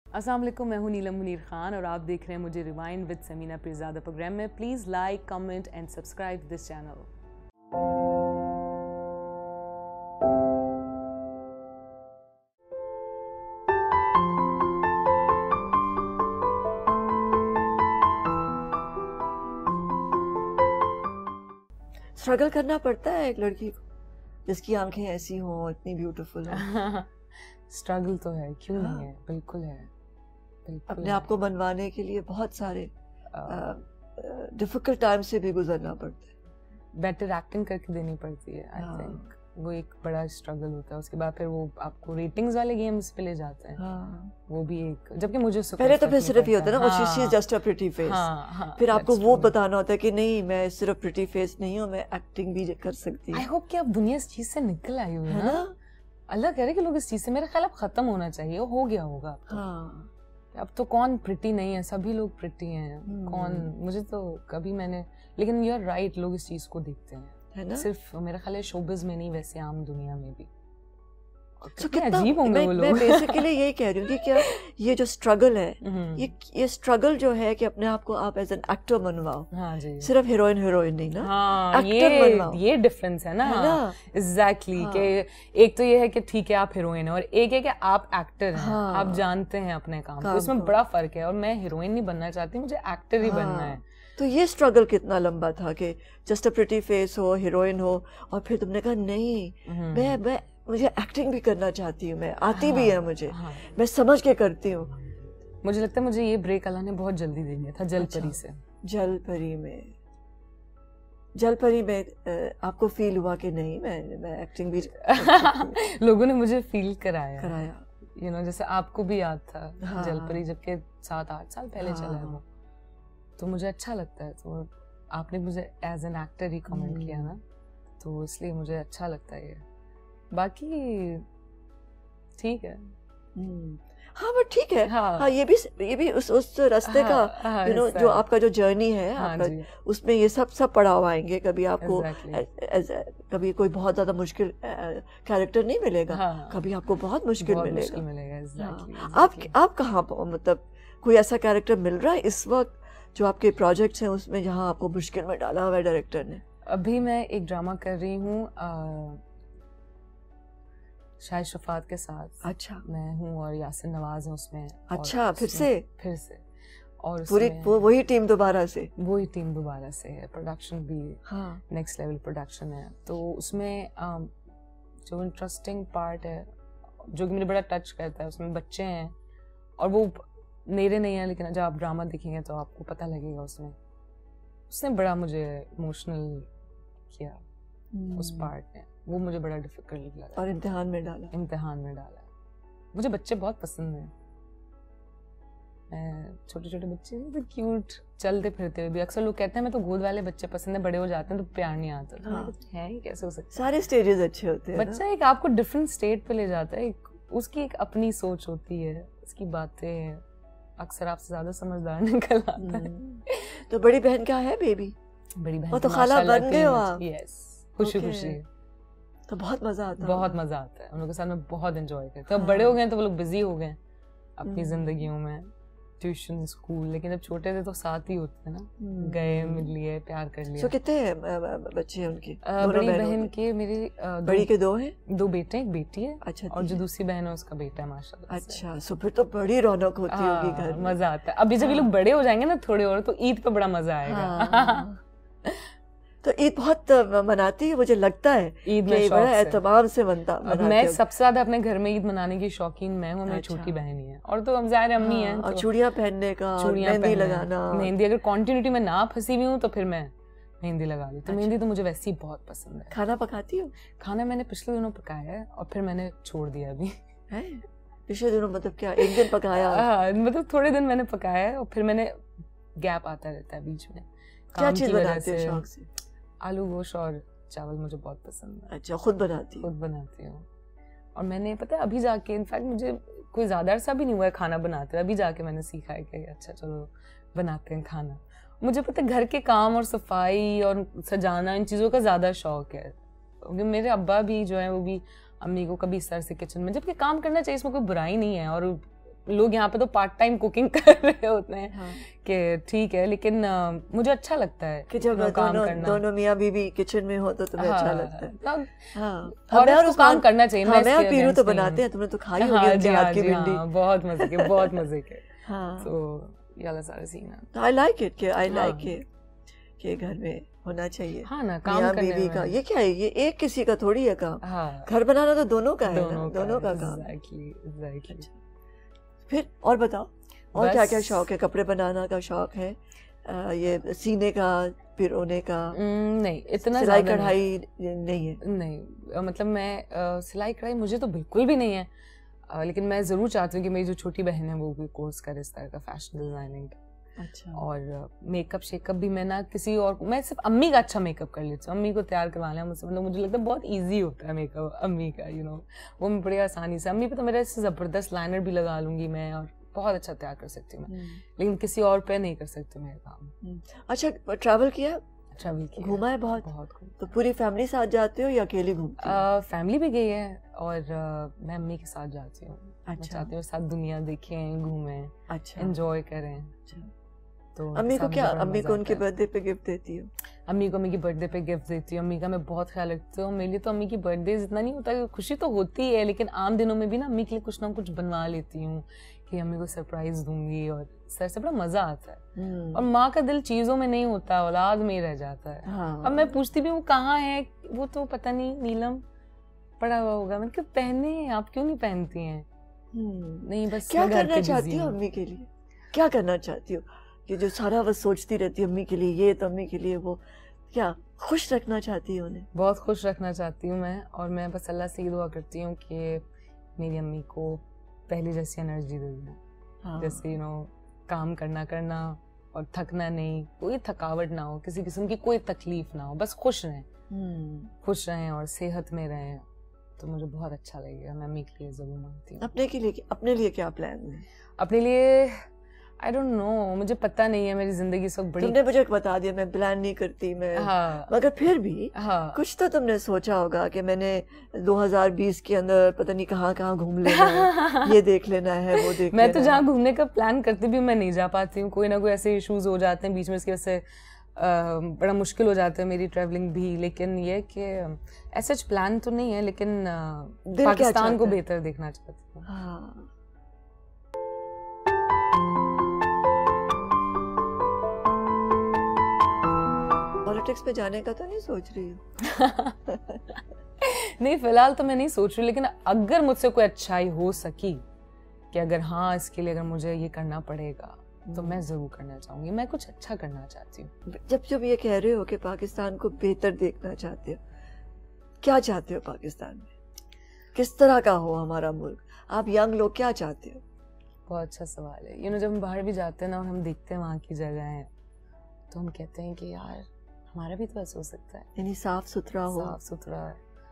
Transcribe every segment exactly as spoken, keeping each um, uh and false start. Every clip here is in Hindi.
अस्सलाम वालेकुम, मैं हूँ नीलम मुनीर खान और आप देख रहे हैं मुझे rewind with Sameena Peerzada program में। Please like, comment and subscribe this channel. Struggle करना पड़ता है एक लड़की को जिसकी आंखें ऐसी हों, इतनी ब्यूटीफुल हो। स्ट्रगल तो है, क्यों नहीं है, बिल्कुल है, बिल्कुल अपने है। आप को बनवाने के लिए बहुत सारे डिफिकल्ट टाइम से भी गुजरना पड़ता है। बेटर एक्टिंग करके देनी पड़ती है, आई थिंक वो एक बड़ा स्ट्रगल होता है। उसके बाद फिर वो आपको रेटिंग्स वाले गेम्स पे ले जाते हैं। हाँ। वो भी एक, जबकि मुझे पहले तो फिर सिर्फ ये होता है ना, वो she is just a pretty face. फिर आपको वो बताना होता है कि नहीं, मैं सिर्फ प्रिटी फेस नहीं हूँ, मैं एक्टिंग भी कर सकती हूँ। आई होप कि आप दुनिया इस चीज से निकल आई हो ना। अल्लाह करे कि लोग इस चीज से, मेरा ख्याल अब खत्म होना चाहिए, हो गया होगा। हाँ। अब तो कौन प्रिटी नहीं है, सभी लोग प्रिटी हैं। कौन, मुझे तो कभी मैंने, लेकिन यू आर राइट, लोग इस चीज को देखते हैं, है ना? सिर्फ मेरा ख्याल है शोबिज में नहीं, वैसे आम दुनिया में भी। So, कितना अजीब होंगे वो लोग। मैं बेसिकली यही कह रही हूँ कि क्या ये जो स्ट्रगल है, ये ये स्ट्रगल जो है कि अपने आप को आप एज एन एक्टर बनवाओ। हाँ जी। सिर्फ हीरोइन हीरोइन नहीं ना। हाँ, एक्टर ये बनवाओ। ये डिफरेंस है ना। है ना? एग्जैक्टली। हाँ। कि एक तो ये है कि ठीक है आप हीरोइन है, और एक है कि आप एक्टर हैं। हाँ। आप जानते हैं अपने काम को, इसमें बड़ा फर्क है। और मैं हीरोइन नहीं बनना चाहती, मुझे एक्टर ही बनना है। तो ये स्ट्रगल कितना लंबा था कि जस्ट अ प्रिटी फेस हो, हीरोइन हो, और फिर तुमने कहा नहीं, मैं मैं मुझे एक्टिंग भी करना चाहती हूँ, मैं आती हाँ, भी है मुझे। हाँ, मैं समझ के करती हूँ। मुझे लगता है मुझे ये ब्रेक अल्लाह ने बहुत जल्दी दे दिया था जलपरी अच्छा, से। जलपरी में जलपरी में आपको फील हुआ कि नहीं, मैं मैं एक्टिंग भी लोगों ने मुझे फील कराया कराया यू you नो know, जैसे आपको भी याद था। हाँ, जलपरी जबकि सात आठ साल पहले हाँ, चला है वो, तो मुझे अच्छा लगता है। तो आपने मुझे एज एन एक्टर ही कमेंट किया ना, तो इसलिए मुझे अच्छा लगता है ये। बाकी ठीक है। हाँ बट ठीक है। हाँ, हाँ ये भी ये भी उस उस रास्ते हाँ, का यू नो जो आपका जो जर्नी है हाँ, आपका, उसमें ये सब सब पड़ाव आएंगे। कभी आपको exactly. कभी कोई बहुत ज्यादा मुश्किल कैरेक्टर नहीं मिलेगा। हाँ, कभी आपको बहुत मुश्किल बहुत मिलेगा, मुश्किल मिलेगा exactly, हाँ, exactly. आप आप कहाँ, मतलब कोई ऐसा कैरेक्टर मिल रहा है इस वक्त जो आपके प्रोजेक्ट्स हैं उसमें जहाँ आपको मुश्किल में डाला हुआ है डायरेक्टर ने? अभी मैं एक ड्रामा कर रही हूँ शायद शफात के साथ। अच्छा। मैं हूँ और यासिर नवाज है उसमें। अच्छा, फिर से फिर से और पूरी वो, वही टीम दोबारा से वही टीम दोबारा से है। प्रोडक्शन भी हाँ, नेक्स्ट लेवल प्रोडक्शन है। तो उसमें जो इंटरेस्टिंग पार्ट है, जो कि मुझे बड़ा टच करता है, उसमें बच्चे हैं और वो मेरे नहीं है, लेकिन जब आप ड्रामा देखेंगे तो आपको पता लगेगा। उसमें उसने बड़ा मुझे इमोशनल किया उस पार्ट ने, वो मुझे बड़ा डिफिकल्ट लगा। और इम्तिहान में डाला इम्तिहान में डाला मुझे बच्चे बहुत पसंद हैं। मैं छोटे छोटे बच्चे तो क्यूट चलते फिरते हुए भी, अक्सर लोग कहते हैं मैं तो गोद वाले बच्चे पसंद है, बड़े हो जाते हैं तो प्यार नहीं आता। तो हाँ, है ही कैसे हो सकता है? सारे स्टेजेस अच्छे होते हैं। बच्चा एक आपको डिफरेंट स्टेट पे ले जाता है, एक उसकी एक अपनी सोच होती है, उसकी बातें अक्सर आपसे ज्यादा समझदार निकल आता है। तो बड़ी बहन क्या है? बेबी बड़ी बहन वो तो खाला बन गए हो आप। यस, खुशी खुशी। तो बहुत मजा आता है। बहुत मजा आता है उन लोगों के साथ, में बहुत एंजॉय करते हैं। अब बड़े हो गए तो वो लोग बिजी हो गए अपनी जिंदगियों में, ट्यूशन स्कूल, लेकिन जब छोटे थे तो साथ ही होते हैं ना, गए मिल लिए, प्यार कर लिया। तो कितने बच्चे हैं उनके? बड़ी बहन के मेरी बड़ी के दो हैं, दो बेटे, एक बेटी है। अच्छा। और जो दूसरी बहन है उसका बेटा है माशाल्लाह। अच्छा, सो फिर तो बड़ी रौनक होती होगी घर में। मजा आता है। अभी जब ये लोग बड़े हो जाएंगे ना थोड़े और, तो ईद पे बड़ा मजा आएगा। तो ईद बहुत मनाती है मुझे लगता है, ईद में बड़ा एहतमाम से मनता। मैं सबसे ज्यादा अपने घर में ईद मनाने की शौकीन मैं हूँ, मेरी छोटी बहन ही है, और तो हम ज़ाहिर अम्मी हैं। और चूड़ियाँ पहनने का, मेहंदी लगाना, मेहंदी अगर कॉन्टिन्यूटी में ना फंसी हुई हूँ तो फिर मैं मेहंदी लगा ली। तो मेहंदी तो मुझे वैसे ही बहुत पसंद है। खाना पकाती हूँ? खाना मैंने पिछले दिनों पकाया है और फिर मैंने छोड़ दिया अभी। पिछले दिनों मतलब क्या, एक दिन पकाया? मतलब थोड़े दिन मैंने पकाया है और फिर मैंने गैप आता रहता है बीच में। क्या चीज बनाते हो शौक से? आलू गोश्त और चावल मुझे बहुत पसंद है। अच्छा, खुद बनाती? खुद बनाती हूँ। और मैंने पता है अभी जाके, इनफैक्ट मुझे कोई ज़्यादा अरसा भी नहीं हुआ है खाना बनाते हुए, अभी जाके मैंने सीखा है कि अच्छा चलो बनाते हैं खाना। मुझे पता है घर के काम और सफाई और सजाना, इन चीज़ों का ज़्यादा शौक है। क्योंकि मेरे अब्बा भी जो है वो भी अम्मी को कभी इस तरह से किचन में, जबकि काम करना चाहिए, इसमें कोई बुराई नहीं है, और लोग यहाँ पे तो पार्ट टाइम कुकिंग कर रहे होते हैं हाँ. कि ठीक है, लेकिन uh, मुझे अच्छा लगता है कि जब काम दोनों, करना दोनों मियाँ बीवी किचन में हो तो तुम्हें हाँ, अच्छा लगता है हाँ. और उसको काम करना चाहिए। हाँ, मैं और पीरू तो बनाते हैं, तुमने तो खाई होगी उनके हाथ की भिंडी, बहुत मजे के बहुत मजे के तो ये वाला सारा सीन है। I like it, I like it कि घर में होना चाहिए हाँ ना, काम करने बीवी का। ये क्या है, ये एक किसी का थोड़ी है काम हाँ, घर बनाना तो दोनों का है ना, दोनों का काम। Exactly exactly. फिर और बताओ, और क्या क्या शौक है? कपड़े बनाना का शौक है, आ, ये सीने का, पिरोने का? नहीं, इतना सिलाई कढ़ाई नहीं है? नहीं, मतलब मैं सिलाई कढ़ाई मुझे तो बिल्कुल भी नहीं है, आ, लेकिन मैं ज़रूर चाहती हूँ कि मेरी जो छोटी बहन है वो भी कोर्स करे इस तरह का, फैशन डिज़ाइनिंग। अच्छा। और मेकअप शेकअप भी मैं ना किसी और, मैं सिर्फ अम्मी का अच्छा मेकअप कर लेती हूँ, अम्मी को तैयार करवा लिया मुझसे, मतलब मुझे लगता है बहुत इजी होता है मेकअप अम्मी का, यू नो वो मैं बड़ी आसानी से, अम्मी पे तो मेरे से ज़बरदस्त लाइनर भी लगा लूँगी मैं और बहुत अच्छा तैयार कर सकती हूँ मैं, लेकिन किसी और पे नहीं कर सकती मेरा काम। अच्छा, ट्रैवल किया? ट्रैवल किया, घूमा है बहुत? बहुत। तो पूरी फैमिली साथ जाते हो या अकेले घूमते हो? फैमिली भी गई है और uh, मैं अम्मी के साथ जाती हूँ। अच्छा। मैं चाहती हूँ साथ दुनिया देखें, घूमें, अच्छा, एंजॉय करें। अच्छा। तो अम्मी को क्या, अम्मी को उनके बर्थडे पे गिफ्ट देती हो? अम्मी को अम्मी की बर्थडे पे गिफ्ट देती हूँ, अम्मी का मैं बहुत ख्याल रखती हूँ। मेरे लिए तो अम्मी की बर्थडे इतना नहीं होता, खुशी तो होती है, लेकिन आम दिनों में भी ना अम्मी के लिए कुछ ना कुछ बनवा लेती हूँ कि अम्मी को सरप्राइज दूंगी और सर से बड़ा मजा आता है। और माँ का दिल चीजों में नहीं होता, औलाद में ही रह जाता है। हाँ। अब मैं पूछती भी वो कहाँ है, वो तो पता नहीं नीलम पड़ा हुआ होगा। मैंने कहा पहने, आप क्यों नहीं पहनती हैं? नहीं बस क्या करना चाहती हो अम्मी के लिए? क्या करना चाहती हो कि जो सारा बस सोचती रहती है अम्मी के लिए ये, तो अम्मी के लिए वो, क्या खुश रखना चाहती है उन्हें? बहुत खुश रखना चाहती हूँ मैं, और मैं बस अल्लाह से ये दुआ करती हूँ कि मेरी अम्मी को पहले जैसी एनर्जी दे दें। हाँ। जैसे यू नो काम करना करना और थकना नहीं, कोई थकावट ना हो, किसी किस्म की कोई तकलीफ ना हो, बस खुश रहें, खुश रहें और सेहत में रहें, तो मुझे बहुत अच्छा लगेगा। मैं अम्मी के लिए जरूर मांगती हूँ। अपने के लिए, अपने लिए क्या प्लान है? अपने लिए आई डोंट नो, मुझे पता नहीं है, मेरी जिंदगी सब बड़ी। तुमने मुझे बता दिया मैं प्लान नहीं करती मैं। हाँ। मगर फिर भी हाँ। कुछ तो तुमने सोचा होगा कि मैंने दो हज़ार बीस के अंदर पता नहीं कहाँ कहाँ घूम लेना है, ये देख लेना है, वो देख मैं तो जहाँ घूमने का प्लान करती भी मैं नहीं जा पाती हूँ, कोई ना कोई ऐसे इश्यूज हो जाते हैं बीच में, इसकी वजह से बड़ा मुश्किल हो जाता है मेरी ट्रैवलिंग भी। लेकिन ये कि ऐसा प्लान तो नहीं है, लेकिन पाकिस्तान को बेहतर देखना चाहती हूँ। हाँ। पॉलिटिक्स पे जाने का तो नहीं सोच रही हो? नहीं, फिलहाल तो मैं नहीं सोच रही, लेकिन अगर मुझसे कोई अच्छाई हो सकी कि अगर हाँ इसके लिए अगर मुझे ये करना पड़ेगा तो मैं जरूर करना चाहूंगी। मैं कुछ अच्छा करना चाहती हूँ। जब जब ये कह रहे हो कि पाकिस्तान को बेहतर देखना चाहते हो, क्या चाहते हो पाकिस्तान में? किस तरह का हो हमारा मुल्क? आप यंग लोग क्या चाहते हो? बहुत अच्छा सवाल है। यू नो जब हम बाहर भी जाते हैं ना और हम देखते हैं वहाँ की जगह, तो हम कहते हैं कि यार हमारा भी तो ऐसा हो सकता है, यानी साफ सुथरा हो, साफ सुथरा,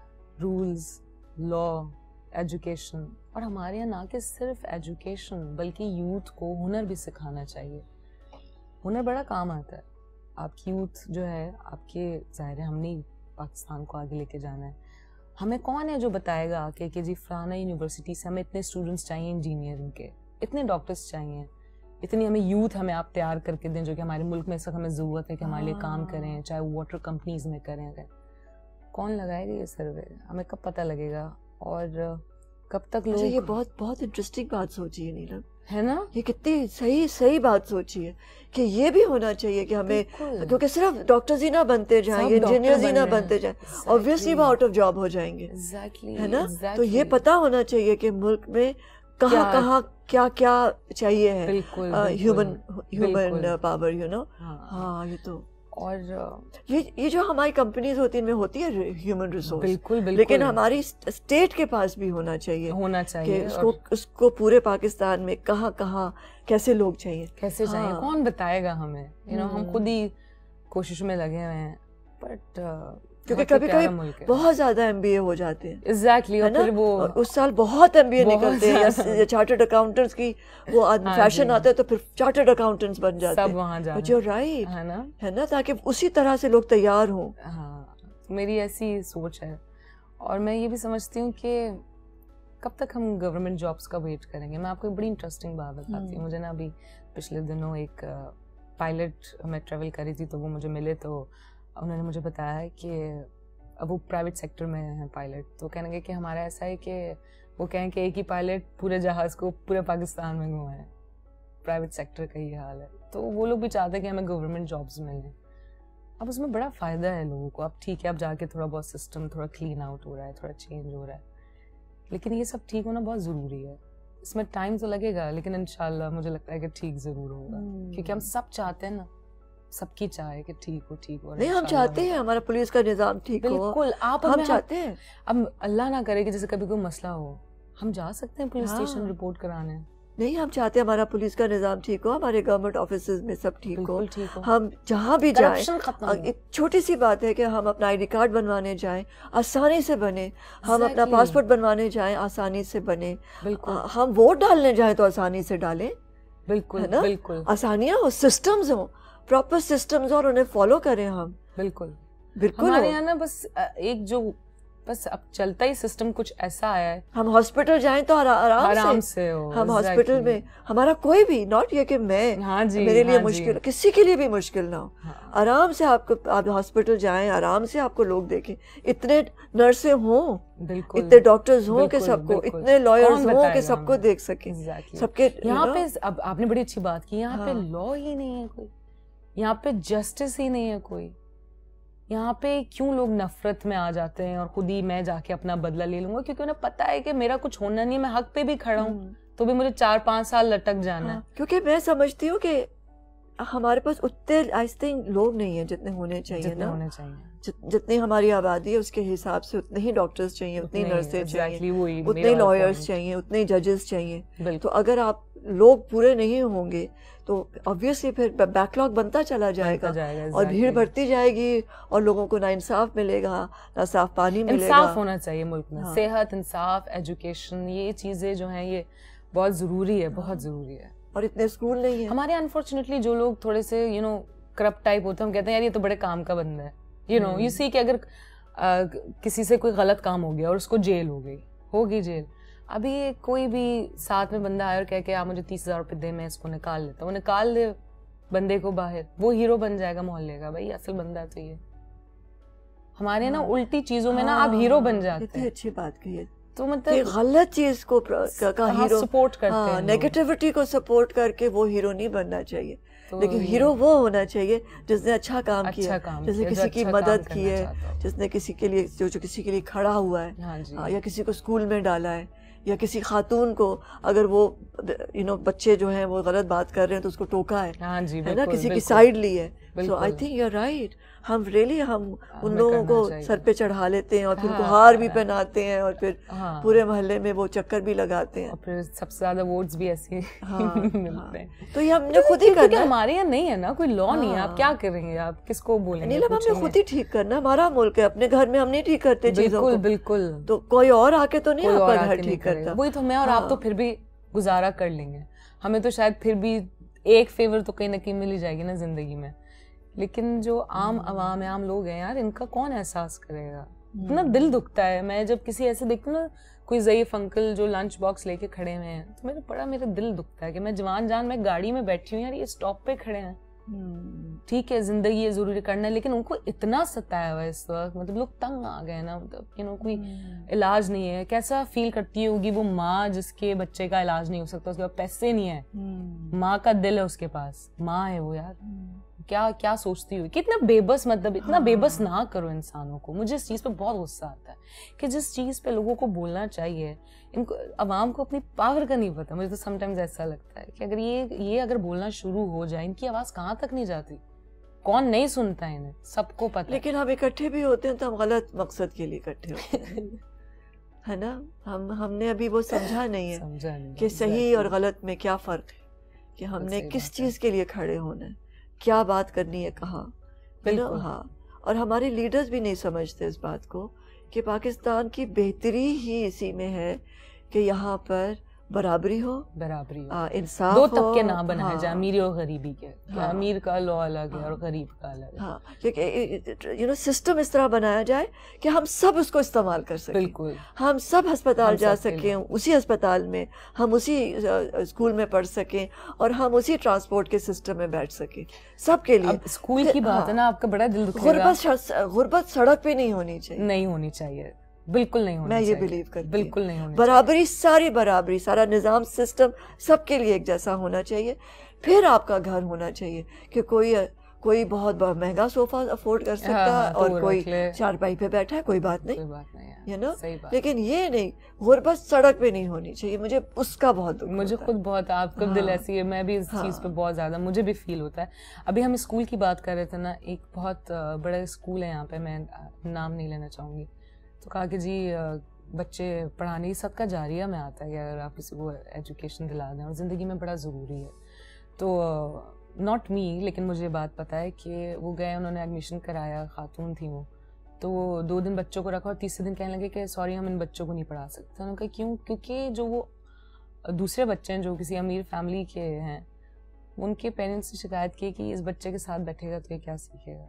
रूल्स, लॉ, एजुकेशन। और हमारे यहाँ ना कि सिर्फ एजुकेशन बल्कि यूथ को हुनर भी सिखाना चाहिए। हुनर बड़ा काम आता है। आपकी यूथ जो है आपके, ज़ाहिर है हमने पाकिस्तान को आगे लेके जाना है। हमें कौन है जो बताएगा आके कि जी फलाना यूनिवर्सिटी से हमें इतने स्टूडेंट्स चाहिए इंजीनियरिंग के, इतने डॉक्टर्स चाहिए, इतनी हमें यूथ हमें आप तैयार करके दें जो कि हमारे मुल्क में इस वक्त हमें ज़रूरत है कि हमारे लिए काम करें, चाहे वो वाटर कंपनीज में करें। अगर कौन लगाएगा ये सर्वे? हमें कब पता लगेगा और कब तक लोग। ये बहुत बहुत इंटरेस्टिंग बात सोची है नीलम, है ना? ये कितनी सही सही बात सोची है कि ये भी होना चाहिए कि हमें, क्योंकि सिर्फ डॉक्टर्स ही ना बनते जाएं, इंजीनियर्स ही ना बनते जाएं, ऑब्वियसली वो आउट ऑफ जॉब हो जाएंगे। exactly, है ना? exactly. तो ये पता होना चाहिए कि मुल्क में कहाँ कहाँ क्या क्या चाहिए है, human human power, you know. हाँ, ये तो। और ये ये जो हमारी कंपनीज होती है इनमें होती है ह्यूमन रिसोर्स, बिल्कुल बिल्कुल, लेकिन हमारी स्टेट के पास भी होना चाहिए, होना चाहिए कि उसको उसको पूरे पाकिस्तान में कहाँ कहाँ कैसे लोग चाहिए, कैसे हाँ। चाहिए, कौन बताएगा हमें? यू you नो know, हम खुद ही कोशिश में लगे हुए हैं, बट क्योंकि कभी कभी बहुत ज्यादा एमबीए हो जाते हैं। एग्जैक्टली, और फिर वो उस साल बहुत एमबीए निकलते हैं, या चार्टर्ड अकाउंटेंट्स की वो फैशन आता है तो फिर चार्टर्ड अकाउंटेंट्स बन जाते हैं, सब वहां जाते हैं। बट यू आर राइट, है ना, है ना, ताकि उसी तरह से लोग तैयार हों। हाँ, मेरी ऐसी सोच है। और मैं ये भी समझती हूँ कि कब तक हम गवर्नमेंट जॉब्स का वेट करेंगे? मैं आपको एक बड़ी इंटरेस्टिंग बात बताती हूँ। मुझे ना अभी पिछले दिनों एक पायलट मैं ट्रैवल करी थी, तो वो मुझे मिले, तो उन्होंने मुझे बताया है कि अब वो प्राइवेट सेक्टर में हैं पायलट, तो कहने लगे कि हमारा ऐसा है कि वो कहें कि एक ही पायलट पूरे जहाज़ को पूरे पाकिस्तान में घुमाए। प्राइवेट सेक्टर का ही हाल है। तो वो लोग भी चाहते हैं कि हमें गवर्नमेंट जॉब्स मिलें। अब उसमें बड़ा फ़ायदा है लोगों को। अब ठीक है, अब जाके थोड़ा बहुत सिस्टम थोड़ा क्लीन आउट हो रहा है, थोड़ा चेंज हो रहा है, लेकिन ये सब ठीक होना बहुत ज़रूरी है। इसमें टाइम तो लगेगा, लेकिन इंशाल्लाह मुझे लगता है कि ठीक ज़रूर होगा, क्योंकि हम सब चाहते हैं ना, सबकी चाहे कि ठीक हो, ठीक हो। नहीं, हम चाहते हैं हमारा पुलिस का निज़ाम ठीक हो। बिल्कुल, आप हम चाहते हैं। अब अल्लाह ना करे कि जैसे कभी कोई मसला हो, हम जा सकते हैं पुलिस स्टेशन रिपोर्ट कराने। नहीं, हम चाहते हैं हमारा पुलिस का निज़ाम ठीक हो, हमारे गवर्नमेंट ऑफिसेज में सब ठीक हो, ठीक हो। हम जहाँ भी जाएं, एक छोटी सी बात है कि हम अपना आईडी कार्ड बनवाने जाएं, आसानी से बने। हम अपना पासपोर्ट बनवाने जाएं, आसानी से बने। हम वोट डालने जाएं तो आसानी से डालें। बिल्कुल, है ना? बिल्कुल आसानियाँ हो, सिस्टम्स हो, प्रॉपर सिस्टम्स, और उन्हें फॉलो करें हम। बिल्कुल बिल्कुल। हमारे यहाँ ना बस एक जो बस अब चलता ही सिस्टम कुछ ऐसा आया है। हम हॉस्पिटल जाएं तो आरा, आराम, आराम से, से हो। हम हॉस्पिटल में हमारा कोई भी, नॉट ये कि मैं हाँ जी, मेरे लिए हाँ मुश्किल, किसी के लिए भी मुश्किल ना हो। हाँ। आराम से आपको, आप हॉस्पिटल जाएं, आराम से आपको लोग देखें। इतने नर्सें हों, इतने डॉक्टर्स हों कि सबको, इतने लॉयर्स हों कि सबको देख सकें सबके। यहाँ पे अब आपने बड़ी अच्छी बात की, यहाँ पे लॉ ही नहीं है कोई, यहाँ पे जस्टिस ही नहीं है कोई। यहाँ पे क्यों लोग नफरत में आ जाते हैं और खुद ही मैं जाके अपना बदला ले लूंगा, क्योंकि उन्हें पता है कि मेरा कुछ होना नहीं है, मैं हक पे भी खड़ा हूँ, तो भी मुझे चार पांच साल लटक जाना है। क्योंकि मैं समझती हूँ कि हमारे पास उतने आई थिंक लोग नहीं है जितने होने चाहिए, जितने ना होने चाहिए। जि, जितनी हमारी आबादी है उसके हिसाब से उतने ही डॉक्टर्स चाहिए, उतनी नर्सें चाहिए, उतने लॉयर्स चाहिए, उतने जजेस चाहिए। तो अगर आप लोग पूरे नहीं होंगे तो ऑब्वियसली फिर बैकलॉग बनता चला जाएगा, जाएगा और भीड़ बढ़ती जाएगी और लोगों को ना इंसाफ मिलेगा, ना साफ पानी मिलेगा। इंसाफ होना चाहिए मुल्क में। हाँ। सेहत, इंसाफ, एजुकेशन, ये चीजें जो हैं ये बहुत जरूरी है, बहुत जरूरी है। और इतने स्कूल नहीं है हमारे। अनफॉर्चुनेटली जो लोग थोड़े से यू नो करप्ट टाइप होते हैं, हम कहते हैं यार ये तो बड़े काम का बंदा है, यू नो यू सी कि अगर आ, किसी से कोई गलत काम हो गया और उसको जेल हो गई होगी जेल। अभी कोई भी साथ में बंदा आया और कह के आप मुझे तीस हजार रुपये दे, मैं इसको निकाल लेता हूँ, निकाल दे बंदे को बाहर, वो हीरो बन जाएगा मोहल्ले का। भाई असल बंदा तो ये हमारे हाँ, ना उल्टी चीजों में हाँ, ना आप हीरो बन जाते हैं। अच्छी बात कही है। तो मतलब गलत चीज को का हीरो सपोर्ट करते हैं, नेगेटिविटी को सपोर्ट करके वो हीरो नहीं बनना चाहिए। तो लेकिन हीरो वो होना चाहिए जिसने अच्छा काम अच्छा किया, काम जिसने किसी अच्छा की मदद की है, जिसने किसी के लिए जो, जो किसी के लिए खड़ा हुआ है, हाँ, या किसी को स्कूल में डाला है, या किसी खातून को अगर वो यू नो बच्चे जो हैं वो गलत बात कर रहे हैं तो उसको टोका है, हाँ जी, है ना, किसी की साइड ली है। So I think you are right. हम रियली हम उन लोगों को सर पे चढ़ा लेते हैं और फिर उनको हार भी पहनाते हैं और फिर पूरे मोहल्ले में वो चक्कर भी लगाते हैं और फिर सबसे ज्यादा वोट्स भी ऐसे मिलते हैं। तो ये हमने खुद ही करना है। हमारे यहाँ नहीं है ना, कोई लॉ नहीं है, आप क्या करेंगे, आप किसको बोलेंगे? नीलम, हमने खुद ही ठीक करना, हमारा मुल्क है, अपने घर में हम नहीं ठीक करते चीजों को। बिल्कुल, तो कोई और आके तो नहीं आपका घर ठीक करता। वही तो, मैं और आप तो फिर भी गुजारा कर लेंगे, हमें तो शायद फिर भी एक फेवर तो कहीं ना कहीं मिल ही जाएगी ना जिंदगी में। लेकिन जो आम आवाम है, आम लोग हैं यार, इनका कौन एहसास करेगा? इतना दिल दुखता है। मैं जब किसी ऐसे देखती हूँ ना, कोई ज़ईफ अंकल जो लंच बॉक्स लेके खड़े हुए हैं, तो मेरा बड़ा मेरा दिल दुखता है कि मैं जवान जान मैं गाड़ी में बैठी हूँ यार, ये स्टॉप पे खड़े हैं, ठीक है जिंदगी ये जरूरी करना है, लेकिन उनको इतना सताया हुआ है इस वक्त, मतलब लोग तंग आ गए ना, मतलब यू नो कोई इलाज नहीं है। कैसा फील करती होगी वो माँ जिसके बच्चे का इलाज नहीं हो सकता, उसके पास पैसे नहीं है, माँ का दिल है उसके पास, माँ है वो यार, क्या क्या सोचती हुई, कितना बेबस, मतलब इतना हाँ। बेबस ना करो इंसानों को। मुझे इस चीज़ पे बहुत गुस्सा आता है कि जिस चीज़ पे लोगों को बोलना चाहिए, इनको अवाम को अपनी पावर का नहीं पता। मुझे तो समटाइम्स ऐसा लगता है कि अगर ये ये अगर बोलना शुरू हो जाए, इनकी आवाज़ कहाँ तक नहीं जाती, कौन नहीं सुनता है इन्हें, सबको पता। लेकिन हम इकट्ठे भी होते हैं तो हम गलत मकसद के लिए इकट्ठे होते हैं है ना। हम हमने अभी वो समझा नहीं है समझा नहीं कि सही और गलत में क्या फ़र्क है, कि हमने किस चीज़ के लिए खड़े होना है, क्या बात करनी है, कहाँ, बिल्कुल हाँ। और हमारे लीडर्स भी नहीं समझते इस बात को कि पाकिस्तान की बेहतरी ही इसी में है कि यहाँ पर बराबरी हो, बराबरी हो, आ, इंसाफ दो हो, तबके ना बनाए हाँ, जाए अमीरी और गरीबी के, हाँ, अमीर का लॉ अलग है हाँ, और गरीब का अलग है। हाँ, क्योंकि यू नो सिस्टम इस तरह बनाया जाए कि हम सब उसको इस्तेमाल कर सकें, बिल्कुल, हम सब अस्पताल हम जा सब सकें, उसी अस्पताल में हम उसी स्कूल में पढ़ सकें और हम उसी ट्रांसपोर्ट के सिस्टम में बैठ सकें, सबके लिए। अब स्कूल की बात है ना, आपका बड़ा दिल दुखेगा। गुर्बत गुर्बत सड़क पे नहीं होनी चाहिए, नहीं होनी चाहिए, बिल्कुल नहीं होनी मैं चाहिए, ये बिलीव करती हूँ, बिल्कुल नहीं होनी बराबरी, सारी बराबरी, सारा निज़ाम सिस्टम सबके लिए एक जैसा होना चाहिए। फिर आपका घर होना चाहिए कि कोई कोई बहुत महंगा सोफा अफोर्ड कर सकता है, हाँ, और कोई चारपाई पे बैठा है, कोई बात नहीं, कोई बात नहीं है, you know? लेकिन ये नहीं, गुर्बत सड़क पे नहीं होनी चाहिए, मुझे उसका बहुत दुख मुझे खुद बहुत, आपका हाँ, दिल ऐसी है, मैं भी इस हाँ, चीज़ पे बहुत ज़्यादा मुझे भी फील होता है। अभी हम स्कूल की बात कर रहे थे ना, एक बहुत बड़ा स्कूल है यहाँ पे, मैं नाम नहीं लेना चाहूँगी, तो कहा कि जी बच्चे पढ़ाने की सबका जारिया में आता है कि अगर आप किसी को एजुकेशन दिला दें और ज़िंदगी में बड़ा ज़रूरी है। तो नॉट मी, लेकिन मुझे ये बात पता है कि वो गए, उन्होंने एडमिशन कराया, खातून थी वो, तो वो दो दिन बच्चों को रखा और तीसरे दिन कहने लगे कि सॉरी हम इन बच्चों को नहीं पढ़ा सकते। उन्होंने कहा क्यों? क्योंकि जो वो दूसरे बच्चे हैं जो किसी अमीर फैमिली के हैं, उनके पेरेंट्स ने शिकायत की कि इस बच्चे के साथ बैठेगा तो ये क्या सीखेगा।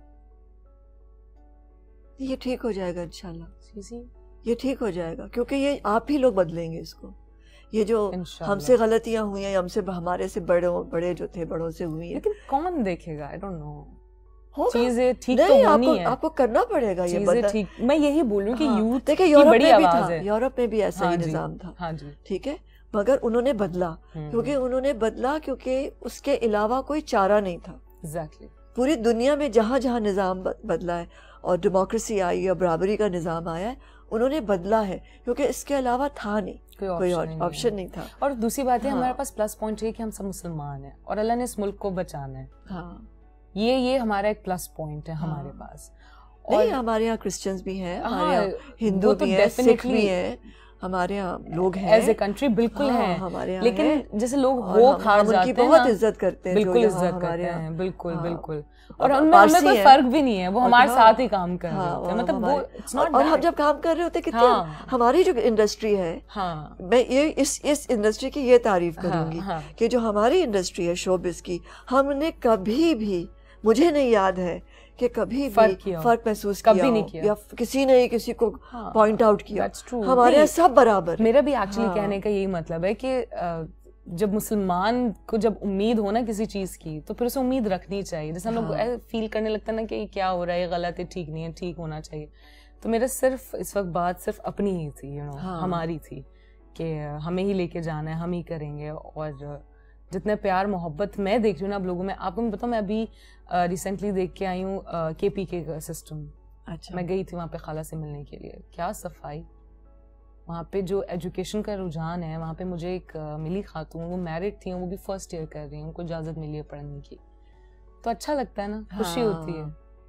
ये ठीक हो जाएगा इंशाल्लाह, ये ठीक हो जाएगा, क्योंकि ये आप ही लोग बदलेंगे इसको। ये जो हमसे गलतियां हुई हैं, हमसे हमारे से बड़े बड़े जो थे बड़ों से हुई हैं, लेकिन कौन देखेगा? आई डोंट नो, चीजें ठीक तो होनी है, आपको करना पड़ेगा ये बदल। ठीक, मैं यही बोलूं कि हाँ, यूथ देखिए यूरोप में भी था, यूरोप में भी ऐसा हाँ ही निजाम था, हाँ जी, ठीक है, मगर उन्होंने बदला, क्योंकि उन्होंने बदला क्योंकि उसके अलावा कोई चारा नहीं था। एग्जैक्टली, पूरी दुनिया में जहाँ जहाँ निज़ाम बदला है और डेमोक्रेसी आई या बराबरी का निज़ाम आया है, उन्होंने बदला है, क्योंकि इसके अलावा था नहीं, कोई ऑप्शन नहीं था। और दूसरी बात है, हमारे पास प्लस पॉइंट है कि हम सब मुसलमान हैं और अल्लाह ने इस मुल्क को बचाना है। हाँ, ये ये हमारा एक प्लस पॉइंट है हमारे पास। नहीं, हमारे यहाँ क्रिश्चियंस भी हैं, हमारे यहाँ हिंदू भी हैं, सिख भी हैं, हमारे यहाँ लोग हैं एज ए कंट्री, बिल्कुल हाँ, हैं हमारे यहाँ, लेकिन जैसे लोग वो खार जाते हैं, बहुत इज्जत करते हैं, बिल्कुल इज्जत करते हैं, बिल्कुल बिल्कुल, और उनमें हमें कोई फर्क भी नहीं है, वो हमारे साथ ही काम कर रहे होते हैं, मतलब वो इट्स नॉट, और हम जब काम कर रहे होते हैं कितने, हमारी जो इंडस्ट्री है, मैं ये इस इस इंडस्ट्री की ये तारीफ करूंगी कि जो हमारी इंडस्ट्री है शोबिज़ की, हमने कभी भी, मुझे नहीं याद है कि कभी भी फर्क, फर्क महसूस कभी किया नहीं किया, या किसी ने किसी को पॉइंट आउट किया। हमारे यहाँ सब बराबर। मेरा भी एक्चुअली हाँ, कहने का यही मतलब है कि जब मुसलमान को जब उम्मीद हो ना किसी चीज की, तो फिर उसे उम्मीद रखनी चाहिए। जैसे हम लोग हाँ, फील करने लगता है ना कि क्या हो रहा है, गलत है, ठीक नहीं है, ठीक होना चाहिए। तो मेरा सिर्फ इस वक्त बात सिर्फ अपनी ही थी, यू नो, हमारी थी कि हमें ही लेके जाना है, हम ही करेंगे। और जितने प्यार मोहब्बत मैं देख रही हूँ ना आप लोगों में, आपको मैं बताऊँ, मैं अभी रिसेंटली देख के आई हूँ के पी के का सिस्टम। अच्छा, मैं गई थी वहाँ पे खाला से मिलने के लिए, क्या सफाई वहाँ पे, जो एजुकेशन का रुझान है वहाँ पे। मुझे एक uh, मिली खातून, वो मैरिड थी, वो भी फर्स्ट ईयर कर रही हैं, उनको इजाज़त मिली है पढ़ने की, तो अच्छा लगता है ना, खुशी हाँ, होती है।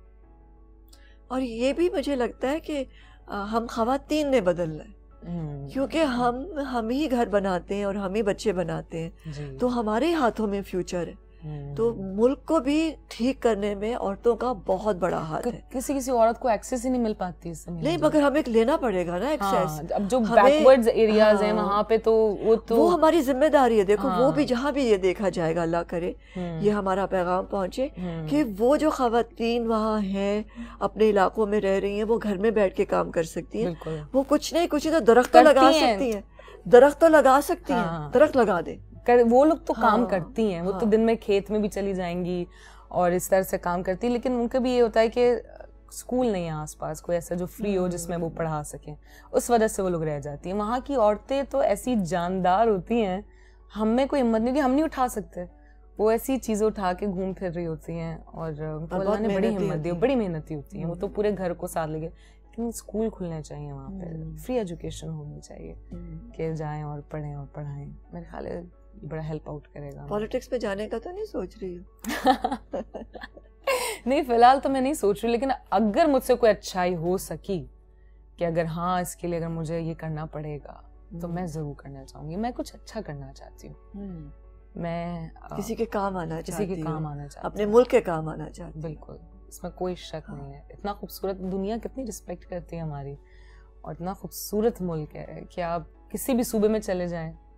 और ये भी मुझे लगता है कि हम ख़वातीन ने बदलना है, क्योंकि हम हम ही घर बनाते हैं और हम ही बच्चे बनाते हैं, तो हमारे हाथों में फ्यूचर है। तो मुल्क को भी ठीक करने में औरतों का बहुत बड़ा हाथ है। किसी किसी औरत को एक्सेस ही नहीं मिल पाती इस समय, नहीं, मगर हमें लेना पड़ेगा ना एक्सेस। हाँ, अब जो बैकवर्ड्स एरियाज हाँ, हैं वहाँ पे तो वो तो वो हमारी जिम्मेदारी है। देखो हाँ, वो भी जहाँ भी ये देखा जाएगा, अल्लाह करे ये हमारा पैगाम पहुँचे कि वो जो ख़वातीन वहाँ हैं, अपने इलाकों में रह रही हैं, वो घर में बैठ के काम कर सकती हैं। वो कुछ नहीं कुछ तो दरख्त तो लगा सकती हैं, दरख्त तो लगा सकती हैं, दरख्त लगा दे। कर, वो लोग तो हाँ, काम करती हैं, वो हाँ, तो दिन में खेत में भी चली जाएंगी और इस तरह से काम करती है। लेकिन उनका भी ये होता है कि स्कूल नहीं है आसपास कोई ऐसा जो फ्री हो जिसमें वो पढ़ा सकें, उस वजह से वो लोग रह जाती हैं। वहाँ की औरतें तो ऐसी जानदार होती हैं, हम में कोई हिम्मत नहीं, कि हम नहीं उठा सकते, वो ऐसी चीज़ें उठा के घूम फिर रही होती हैं। और उनको अल्लाह ने बड़ी हिम्मत दी, बड़ी मेहनती होती हैं वो तो, पूरे घर को साथ लेके। लेकिन स्कूल खुलने चाहिए वहाँ पे, फ्री एजुकेशन होनी चाहिए कि जाएं और पढ़ें और पढ़ाएं। मेरे ख्याल है बड़ा हेल्प आउट करेगा। पॉलिटिक्स में जाने का तो नहीं सोच रही हूँ नहीं, फिलहाल तो मैं नहीं सोच रही, लेकिन अगर मुझसे कोई अच्छाई हो सकी कि अगर हाँ इसके लिए अगर मुझे ये करना पड़ेगा तो मैं जरूर करना चाहूंगी। मैं कुछ अच्छा करना चाहती हूँ, मैं किसी के काम आना किसी के काम आना चाहती हूँ, अपने मुल्क के काम आना चाहती हूँ। बिल्कुल, इसमें कोई शक हाँ, नहीं है। इतना खूबसूरत दुनिया कितनी रिस्पेक्ट करती है हमारी, और इतना खूबसूरत मुल्क है कि आप किसी भी सूबे में चले जाएं,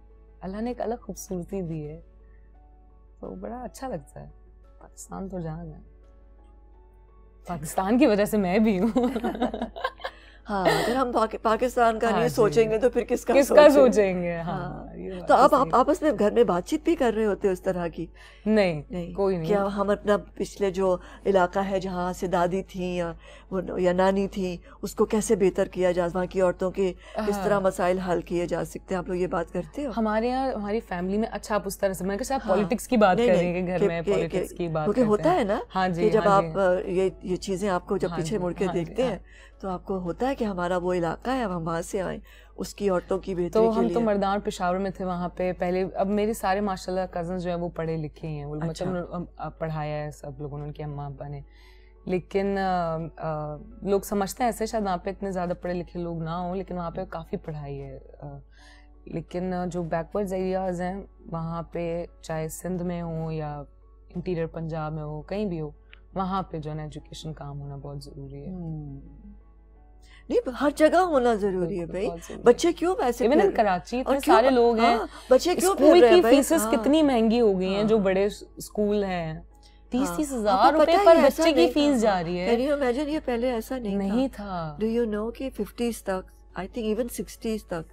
अल्लाह ने एक अलग खूबसूरती दी है, तो बड़ा अच्छा लगता है। पाकिस्तान तो जान है, पाकिस्तान की वजह से मैं भी हूँ। हाँ, अगर हम पाकि, पाकिस्तान का हाँ नहीं सोचेंगे तो फिर किसका किसका सोचेंगे, सोचेंगे? हाँ, हाँ। ये तो आप आप आपस में घर में बातचीत भी कर रहे होते उस तरह की? नहीं, नहीं कोई नहीं। क्या हम अपना पिछले जो इलाका है जहाँ से दादी थी या वो या नानी थी, उसको कैसे बेहतर किया जाए, वहाँ की औरतों के किस तरह मसाइल हल किए जा सकते हैं, आप लोग ये बात करते हो? हमारे यहाँ हमारी फैमिली में, अच्छा आप उस तरह से, मैं कैसे आप पॉलिटिक्स की बात कर रही हैं कि घर में पॉलिटिक्स की बात करते हैं, क्योंकि होता है ना हाँ जी, कि जब हाँ आप ये ये चीज़ें आपको जब पीछे मुड़ के देखते हैं तो आपको होता है कि हमारा वो इलाका है, हम वहाँ से आए, उसकी औरतों की बेहतरी तो के हम लिए। तो मर्दान पेशावर में थे वहाँ पे पहले। अब मेरे सारे माशाल्लाह कजन्स जो है वो पढ़े लिखे हैं, वो अच्छा। मतलब पढ़ाया है सब लोगों ने, उनके अम्मा अब्बा ने। लेकिन आ, आ, लोग समझते हैं ऐसे शायद वहाँ पे इतने ज़्यादा पढ़े लिखे लोग ना हों, लेकिन वहाँ पे काफ़ी पढ़ाई है। आ, लेकिन जो बैकवर्ड्स एरियाज़ हैं वहाँ पे, चाहे सिंध में हो या इंटीरियर पंजाब में हो, कहीं भी हो, वहाँ पे जो है ना एजुकेशन काम होना बहुत ज़रूरी है। नहीं, हर जगह होना जरूरी है भाई। बच्चे क्यों पैसे, इवन इन कराची इतने सारे लोग हैं, हाँ, बच्चे क्यों स्कूल की फीसेस हाँ, कितनी महंगी हो गई हैं, जो बड़े स्कूल हैं, तीस हाँ, तीस हजार रुपए पर बच्चे की फीस जा रही है। कैन यू इमेजिन, ये पहले ऐसा नहीं, नहीं था, था। डू यू नो कि फिफ्टीज तक, आई थिंक इवन सिक्सटीज तक,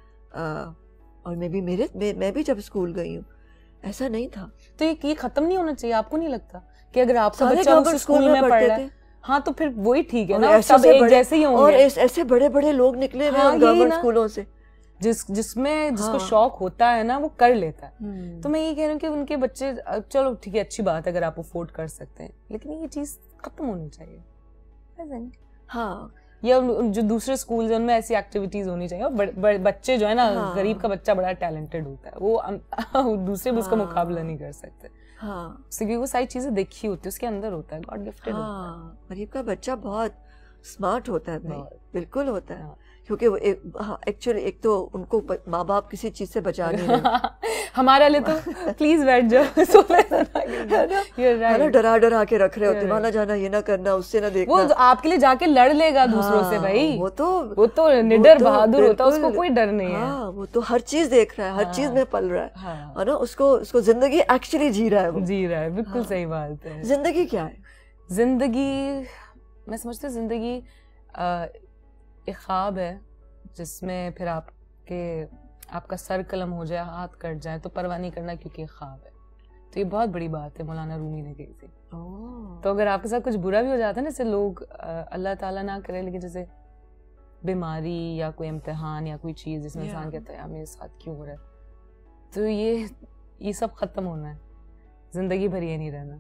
और मे भी मेरे मैं भी जब स्कूल गई हूँ ऐसा नहीं था। तो ये ये खत्म नहीं होना चाहिए? आपको नहीं लगता कि अगर आपका बच्चा उस स्कूल में पढ़ रहा है, हाँ तो फिर वही ठीक है ना, सब एक जैसे ही होंगे। और ऐसे बड़े बड़े लोग निकले हुए हैं गवर्नमेंट स्कूलों से, जिस जिसमें जिसको शौक होता है ना वो कर लेता है। तो मैं ये कह रही हूँ कि उनके बच्चे, चलो ठीक है, अच्छी बात है अगर आप अफोर्ड कर सकते हैं, लेकिन ये चीज खत्म होनी चाहिए। हाँ, या जो दूसरे स्कूल हैं उनमें ऐसी एक्टिविटीज होनी चाहिए। और बच्चे जो है ना, हाँ। गरीब का बच्चा बड़ा टैलेंटेड होता है, वो दूसरे भी उसका मुकाबला नहीं कर सकते। हाँ, क्योंकि वो सारी चीजें देखी होती है, उसके अंदर होता है, गॉड गिफ्टेड होता है। गरीब का बच्चा बहुत स्मार्ट होता है भाई, बिल्कुल होता है। क्योंकि वो एक, हाँ, एक्चुअली एक तो उनको माँ बाप किसी चीज से बचा नहीं रहे। हमारे लिए तो प्लीज बैठ जाओ सोफे पे, डरा डरा के रख रहे होते, वहां ना जाना, ये ना करना, उससे ना देखना। वो आपके लिए जाके लड़ लेगा दूसरों से भाई, वो तो वो तो निडर बहादुर होता है, उसको कोई डर नहीं है। हाँ, वो तो हर चीज देख रहा है, हर चीज में पल रहा है, है ना, उसको उसको जिंदगी एक्चुअली जी रहा है, वो जी रहा है। बिल्कुल सही बात है। जिंदगी क्या है? जिंदगी, मैं समझती हूँ जिंदगी एक ख्वाब है जिसमें फिर आपके आपका सर कलम हो जाए, हाथ कट जाए तो परवाह नहीं करना, क्योंकि ख्वाब है। तो ये बहुत बड़ी बात है, मौलाना रूमी ने कही थी। तो अगर आपके साथ कुछ बुरा भी हो जाता है ना, जैसे लोग, अल्लाह ताला ना करे, लेकिन जैसे बीमारी या कोई इम्तिहान या कोई चीज़ जिसमें इंसान कहता है यार मेरे साथ क्यों हो रहा है, तो ये ये सब खत्म होना है, जिंदगी भर ये नहीं रहना।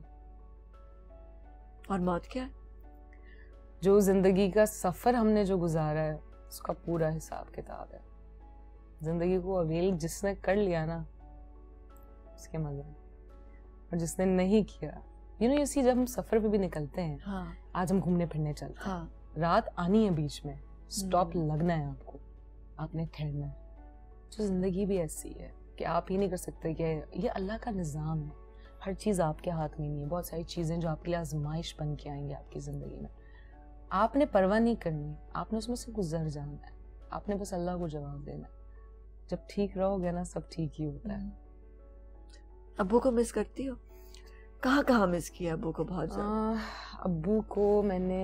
और मौत क्या है? जो जिंदगी का सफर हमने जो गुजारा है उसका पूरा हिसाब किताब है। जिंदगी को अवेल जिसने कर लिया ना, उसके मजे, और जिसने नहीं किया, यू नो, इसी जब हम सफर पे भी निकलते हैं, हाँ। आज हम घूमने फिरने चलते हैं, हाँ। रात आनी है बीच में, स्टॉप लगना है आपको, आपने ठहरना है। तो जिंदगी भी ऐसी है कि आप ये नहीं कर सकते कि ये अल्लाह का निज़ाम है, हर चीज़ आपके हाथ में नहीं है। बहुत सारी चीज़ें जो आपके लिए आजमाइश बन के आएंगी आपकी ज़िंदगी में, आपने परवाह नहीं करनी, आपने उसमें से गुजर जाना है, आपने बस अल्लाह को जवाब देना है। जब ठीक रहोगे ना, सब ठीक ही होता है। अब्बू को मिस करती हो? कहाँ कहाँ मिस किया अब्बू को? बहुत ज़्यादा। अब्बू को मैंने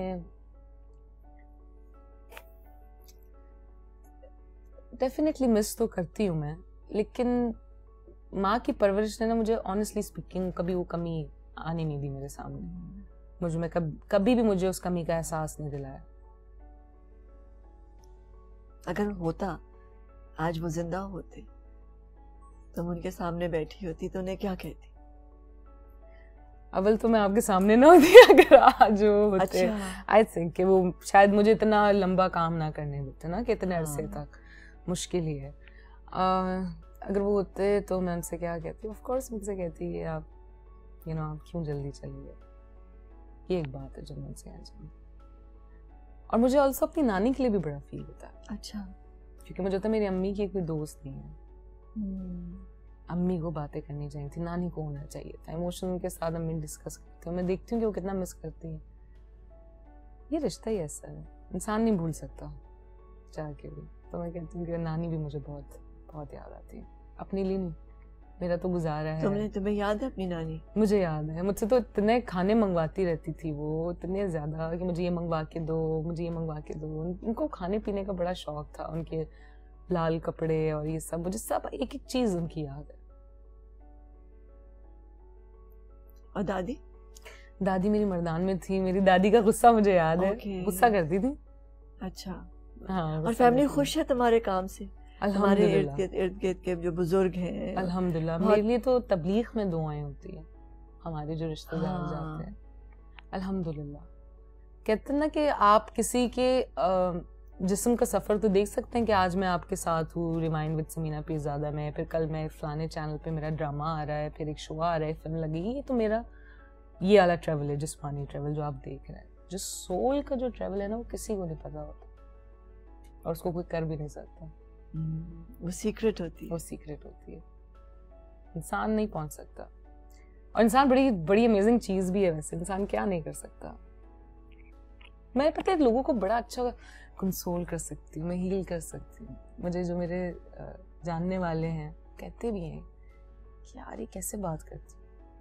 डेफिनेटली मिस तो करती हूँ मैं, लेकिन माँ की परवरिश ने ना मुझे ऑनेस्टली स्पीकिंग कभी वो कमी आने नहीं दी मेरे सामने। मुझे में कब, कभी भी मुझे उस कमी का एहसास नहीं दिलाया। अगर होता, आज वो जिंदा होते, तुम उनके सामने बैठी होती तो उन्हें क्या कहती? अवल तो मैं आपके सामने ना होती अगर आज वो होते। आई थिंक कि वो शायद मुझे इतना लंबा काम ना करने देते ना, कि इतने अरसे तक मुश्किल ही है। uh, अगर वो होते तो मैं उनसे क्या कहती? ऑफ कोर्स मुझसे कहती है आप यू नो आप क्यों जल्दी चली गए। ये एक बात है जो मैं उनसे कहना चाहूँगी। और मुझे ऑल्सो अपनी नानी के लिए भी बड़ा फील होता है। अच्छा। क्योंकि मुझे तो मेरी अम्मी की कोई दोस्त नहीं है। hmm. अम्मी को बातें करनी चाहिए थी, नानी को होना चाहिए था, इमोशन उनके साथ अम्मी डिस्कस करती हूँ, मैं देखती हूँ कि वो कितना मिस करती है। ये रिश्ता ही ऐसा है, इंसान नहीं भूल सकता चाह के भी। तो मैं कहती हूँ कि नानी भी मुझे बहुत बहुत याद आती है। अपने लिए नहीं, मेरा तो गुजारा है। तुमने तुम्हें याद है अपनी नानी? मुझे याद है, मुझसे तो इतने खाने मंगवाती रहती थी वो, इतने ज़्यादा कि मुझे ये मंगवा के दो, मुझे ये मंगवा के दो। उनको खाने पीने का बड़ा शौक था, उनके लाल कपड़े और ये सब, मुझे सब एक एक चीज़ उनकी याद है। और दादी? दादी मेरी मर्दान में थी। मेरी दादी का गुस्सा मुझे याद है, गुस्सा करती थी। अच्छा। हाँ। और फैमिली खुश है तुम्हारे काम से? हमारे इर्द गिर्द के जो बुजुर्ग हैं, अल्हम्दुलिल्लाह। मेरे लिए तो तबलीग में दुआएं होती हैं, हमारे जो रिश्तेदार हाँ। जाते हैं, अल्हम्दुलिल्लाह। कहते हैं ना कि आप किसी के जिस्म का सफ़र तो देख सकते हैं कि आज मैं आपके साथ हूँ रिवाइंड विद समीना पीरज़ादा में, फिर कल मैं फलाने चैनल पे मेरा ड्रामा आ रहा है, फिर एक शो आ रहा है, फिल्म लगेगी। ये तो मेरा ये वाला ट्रैवल है, जिस्मानी ट्रैवल जो आप देख रहे हैं। जो सोल का जो ट्रैवल है ना, वो किसी को नहीं पता होता और उसको कोई कर भी नहीं सकता। वो सीक्रेट होती है, वो सीक्रेट होती है, इंसान नहीं पहुंच सकता। और इंसान बड़ी बड़ी अमेजिंग चीज़ भी है वैसे, इंसान क्या नहीं कर सकता। मैं पता है लोगों को बड़ा अच्छा कंसोल कर सकती हूँ, मैं हील कर सकती हूँ। मुझे जो मेरे जानने वाले हैं कहते भी हैं कि यार ये कैसे बात करती।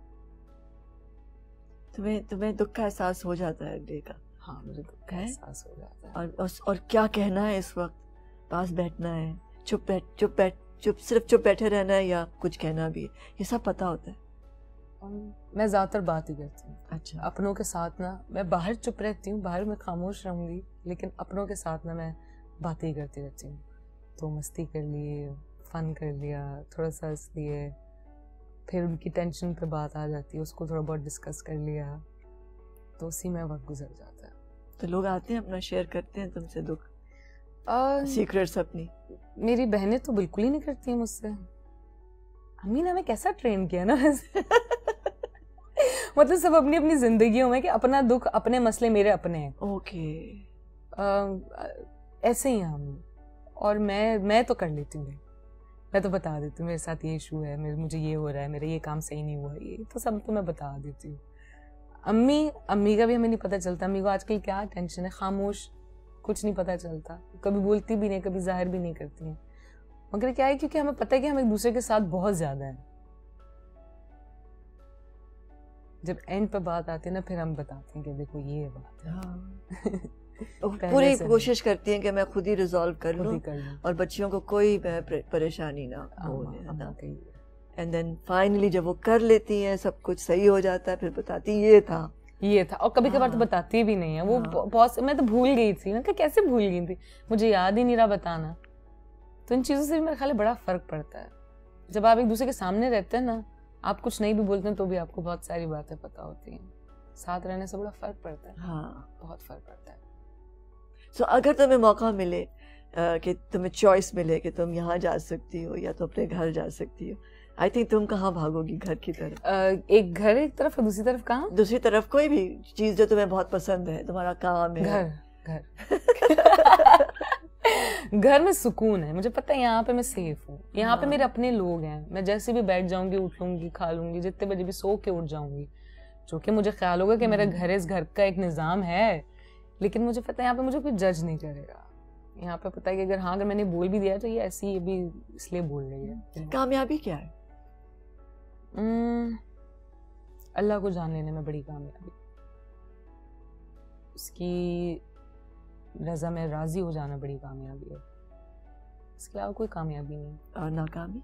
तुम्हें तुम्हें दुख का एहसास हो जाता है अगले का? हाँ, मुझे दुख का एहसास हो जाता है। और, और और क्या कहना है इस वक्त? पास बैठना है, चुप बैठ चुप बैठ चुप सिर्फ चुप बैठे रहना है या कुछ कहना भी है, ये सब पता होता है? मैं ज़्यादातर बात ही करती हूँ। अच्छा। अपनों के साथ ना मैं बाहर चुप रहती हूँ, बाहर मैं खामोश रहूँगी, लेकिन अपनों के साथ ना मैं बातें ही करती रहती हूँ। तो मस्ती कर लिए, फन कर लिया, थोड़ा सा हंस लिए, फिर उनकी टेंशन पे बात आ जाती है, उसको थोड़ा बहुत डिस्कस कर लिया, तो उसी में वक्त गुजर जाता है। तो लोग आते हैं अपना शेयर करते हैं तुमसे दुख, सीक्रेट्स अपनी? मेरी बहनें तो बिल्कुल ही नहीं करती हैं मुझसे। अम्मी ने हमें कैसा ट्रेन किया ना वैसे मतलब सब अपनी अपनी जिंदगियों में कि अपना दुख, अपने मसले मेरे अपने हैं। ओके। ऐसे ही हम। और मैं मैं तो कर लेती हूँ, मैं तो बता देती हूँ मेरे साथ ये इशू है, मेरे मुझे ये हो रहा है, मेरा ये काम सही नहीं हुआ, ये तो सब तो मैं बता देती हूँ। अम्मी अम्मी का भी हमें नहीं पता चलता, अम्मी को आजकल क्या टेंशन है, खामोश, कुछ नहीं पता चलता, कभी बोलती भी नहीं, कभी जाहिर भी नहीं करती हैं। मगर क्या है, क्योंकि हमें पता है कि हम एक दूसरे के साथ बहुत ज्यादा हैं। जब एंड पे बात आती है ना, फिर हम बताते हैं कि देखो ये बात है। हाँ। पूरी कोशिश करती हैं कि मैं खुद ही रिजॉल्व कर लूं और बच्चियों को कोई परेशानी ना हो। एंड देन फाइनली जब वो कर लेती हैं, सब कुछ सही हो जाता है, फिर बताती ये था ये था। और कभी कभार तो बताती भी नहीं है वो। बहुत मैं तो भूल गई थी, मैं कैसे भूल गई थी, मुझे याद ही नहीं रहा बताना। तो इन चीज़ों से भी मेरे ख्याल बड़ा फ़र्क पड़ता है। जब आप एक दूसरे के सामने रहते हैं ना, आप कुछ नहीं भी बोलते हैं तो भी आपको बहुत सारी बातें पता होती हैं। साथ रहने से बड़ा फ़र्क पड़ता है। हाँ, बहुत फ़र्क पड़ता है। सो so, अगर तुम्हें मौका मिले कि तुम्हें चॉइस मिले कि तुम यहाँ जा सकती हो या तो अपने घर जा सकती हो, आई थिंक तुम कहाँ भागोगी? घर की तरफ? uh, एक घर एक तरफ है, दूसरी तरफ कहाँ? दूसरी तरफ कोई भी चीज़ जो तुम्हें बहुत पसंद है, तुम्हारा काम है। घर घर घर में सुकून है, मुझे पता है यहाँ पे मैं सेफ हूँ, यहाँ पे मेरे अपने लोग हैं। मैं जैसे भी बैठ जाऊंगी, उठ लूंगी, खा लूंगी, जितने बजे भी सो के उठ जाऊंगी, जो कि मुझे ख्याल होगा कि मेरा घर है, इस घर का एक निज़ाम है। लेकिन मुझे पता है यहाँ पे मुझे कोई जज नहीं करेगा। यहाँ पे पता है कि अगर हाँ अगर मैंने बोल भी दिया तो ये ऐसी ये भी इसलिए बोल रही है। कामयाबी क्या है? अल्लाह को जान लेने में बड़ी कामयाबी, उसकी रज़ा में राजी हो जाना बड़ी कामयाबी है। इसके अलावा कोई कामयाबी नहीं। और नाकामी?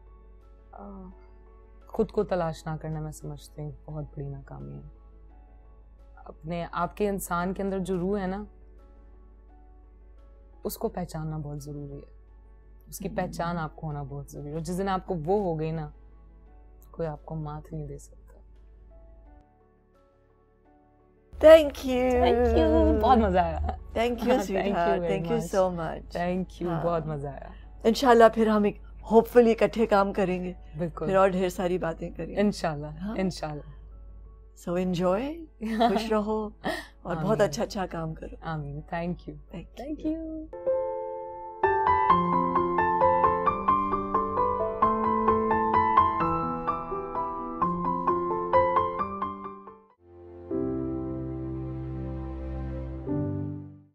खुद को तलाश ना करना मैं समझती हूँ बहुत बड़ी नाकामी है। अपने आपके इंसान के अंदर जो रूह है ना, उसको पहचानना बहुत ज़रूरी है। उसकी पहचान आपको होना बहुत ज़रूरी है। और जिस दिन आपको वो हो गई ना, कोई आपको मात नहीं दे सकता। थैंक यू थैंक यू बहुत मजा आया। Thank you sweetheart, thank you so much. Thank you, बहुत मजा आया। इंशाल्लाह फिर हम एक होपफुली इकट्ठे काम करेंगे, बिल्कुल, फिर और ढेर सारी बातें करेंगे इंशाल्लाह। इंशाल्लाह। सो एंजॉय, खुश रहो और बहुत अच्छा अच्छा काम करो। आमीन। Thank you, thank you.